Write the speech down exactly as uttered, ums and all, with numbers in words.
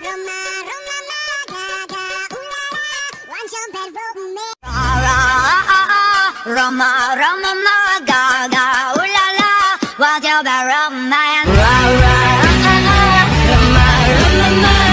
Roma, Roma, Gaga, ooh la la, one jump and rope me. Roma, Roma, Gaga, ooh la la, what you about romance? Roma, Roma,